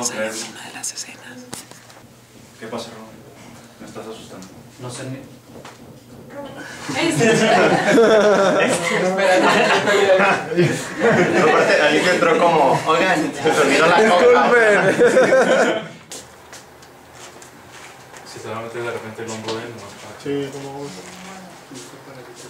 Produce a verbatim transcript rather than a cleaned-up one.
puedo creer. Es una de las escenas. ¿Qué pasa, Ron? Me estás asustando. No sé ni... Aparte, Alicia entró como, oigan, se te olvidó la coca. Si se va a meter de repente el bombo en, no. Sí, como...